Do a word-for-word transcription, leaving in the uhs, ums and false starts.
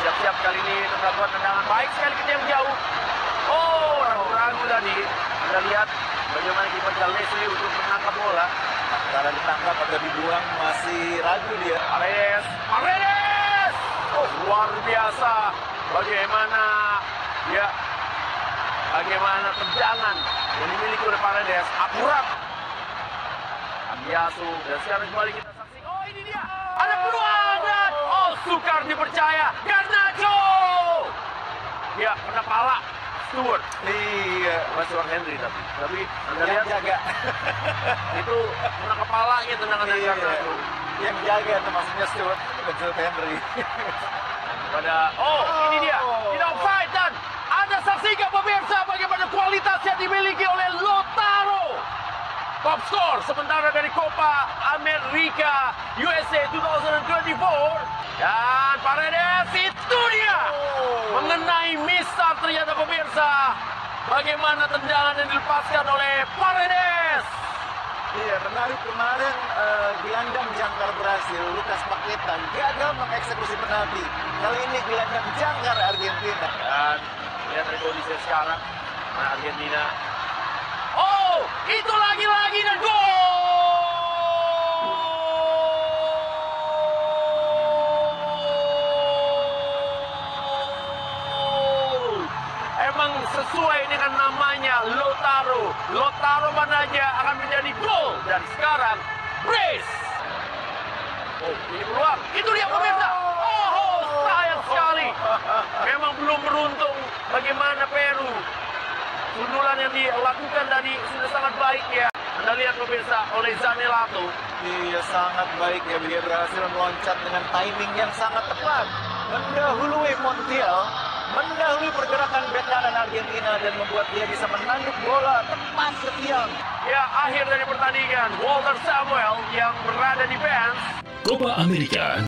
siap-siap kali ini untuk melakukan tendangan baik sekali ke yang jauh. Oh, ragu-ragu tadi. Anda lihat bagaimana kiper Leslie untuk menangkap bola. Antara ditangkap atau dibuang masih ragu dia. Paredes, Paredes! Oh, luar biasa. Bagaimana ya, bagaimana tendangan yang dimiliki oleh Paredes. Akurat. Cambiaso, dan sekarang kembali kita saksikan. Oh, ini dia. Ada peluang dan oh, sukar dipercaya. Garnacho. Ya, kena pala. Stewart. Iya, Masih orang Henry tapi. Tapi Anda yang lihat jaga. itu kena kepalanya tendangan dari Iya, Garnacho. yang jaga itu maksudnya Stewart, bukan Stewart Henry. Pada oh, ini dia. Tidak offside dan Anda saksikan pemirsa bagaimana kualitas yang dimiliki oleh Lautaro. Top skor sementara dari Copa America U S A dua ribu dua puluh empat. Dan Paredes itu dia. Mengenai misar ternyata pemirsa. Bagaimana tendangan yang dilepaskan oleh Paredes. Iya, menarik kemarin uh, gelandang jangkar Brasil, Lucas Paqueta, gagal mengeksekusi penalti. Kali ini gelandang jangkar Argentina. Dan lihat dari kondisi sekarang. Nah, Argentina. Oh, itu lagi-lagi dan gol! Emang sesuai dengan namanya Lautaro. Lautaro mana aja akan menjadi gol. Dan sekarang brace. Oh, ini peluang. Itu dia pemirsa. Oh, sayang sekali. Memang belum beruntung bagaimana Peru. Sundulan yang dilakukan tadi sudah sangat baik ya. Anda lihat pemirsa oleh Zanelato. Iya, sangat baik ya. Dia berhasil meloncat dengan timing yang sangat tepat. Mendahului Montiel, mendahului pergerakan bek kanan Argentina dan membuat dia bisa menanduk bola tepat ke tiang. Ya, akhir dari pertandingan Walter Samuel yang berada di bench. Copa America